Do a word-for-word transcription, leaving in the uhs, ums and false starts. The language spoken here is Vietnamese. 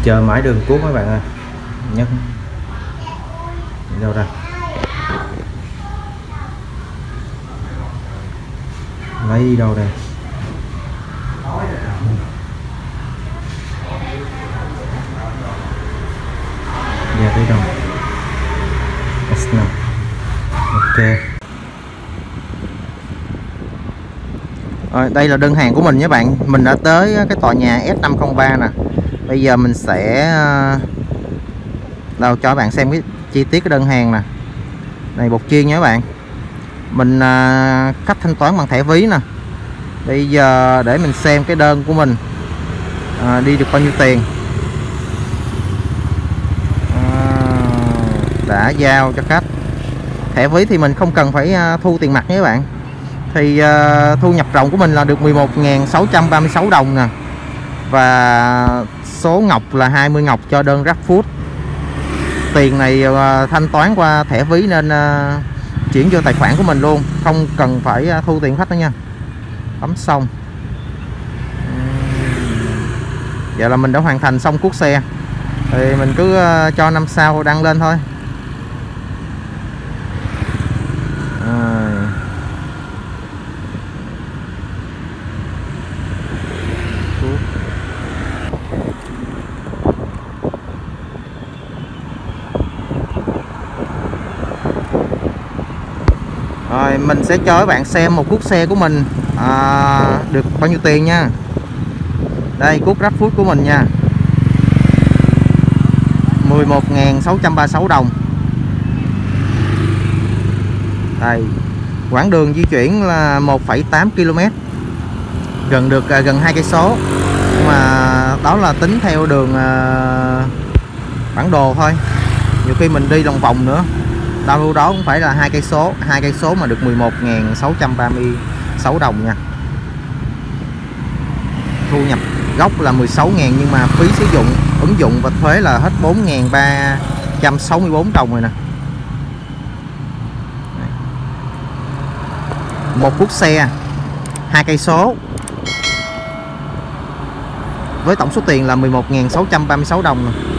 Chờ mãi đường cuốc mấy bạn ơi. Nhấc đâu ra, lấy đi đâu đây? Dạ đi đâu? ét năm. Ok. Rồi, đây là đơn hàng của mình nhé bạn. Mình đã tới cái tòa nhà S năm không ba nè. Bây giờ mình sẽ đâu cho các bạn xem cái chi tiết cái đơn hàng nè. Này bột chiên nha các bạn. Mình à, cách thanh toán bằng thẻ ví nè. Bây giờ để mình xem cái đơn của mình à, đi được bao nhiêu tiền. à, Đã giao cho khách. Thẻ ví thì mình không cần phải à, thu tiền mặt nhé các bạn. Thì à, thu nhập ròng của mình là được mười một nghìn sáu trăm ba mươi sáu đồng nè. Và số ngọc là hai mươi ngọc cho đơn GrabFood. Tiền này à, thanh toán qua thẻ ví nên à, chuyển vô tài khoản của mình luôn, không cần phải à, thu tiền khách nữa nha. Bấm xong. Vậy là mình đã hoàn thành xong cuốc xe. Thì mình cứ uh, cho năm sao đăng lên thôi. À. Rồi mình sẽ cho các bạn xem một cuốc xe của mình à, được bao nhiêu tiền nha. Đây cuốc GrabFood của mình nha, mười một nghìn sáu trăm ba mươi sáu đồng. Đây, quãng đường di chuyển là một phẩy tám ki lô mét, gần được à, gần hai cây số. Nhưng mà đó là tính theo đường à, bản đồ thôi. Nhiều khi mình đi lòng vòng nữa, đâu đó cũng phải là hai cây số, hai cây số mà được mười một nghìn sáu trăm ba mươi sáu đồng nha. Thu nhập gốc là mười sáu nghìn nhưng mà phí sử dụng, ứng dụng và thuế là hết bốn nghìn ba trăm sáu mươi bốn đồng rồi nè. Một cuốc xe hai cây số với tổng số tiền là mười một nghìn sáu trăm ba mươi sáu đồng.